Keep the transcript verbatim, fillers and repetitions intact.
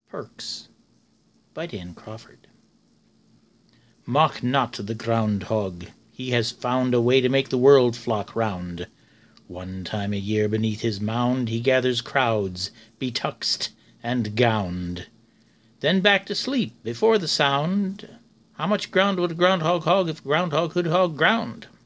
Perks by Dan Crawford. Mock not the groundhog. He has found a way to make the world flock round. One time a year beneath his mound he gathers crowds, betuxed and gowned. Then back to sleep before the sound. How much ground would a groundhog hog if groundhog could hog ground?